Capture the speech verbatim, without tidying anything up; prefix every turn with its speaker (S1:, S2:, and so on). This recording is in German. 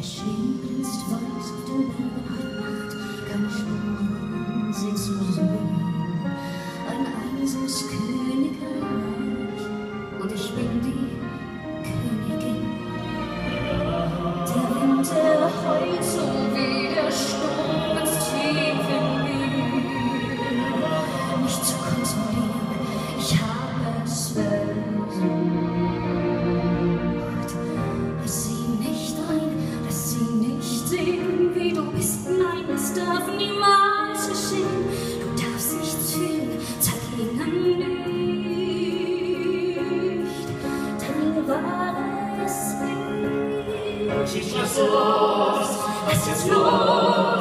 S1: Der Schnee glänzt weiß auf der Berge, heute Nacht keine Spuren sind zu sehen. Ein einsames Königreich und ich bin die Königin. Der Wind, der heult so wie der Sturm ganz tief in mir. Nicht zu kontrollieren, ich habe es versucht. Lass sie nicht rein, lass sie nicht sehen, wie du bist. Nein, es darf niemals geschehen. Du darfst nichts fühlen, zeig ihnen nicht dein wahres Ich lass los, lass jetzt los.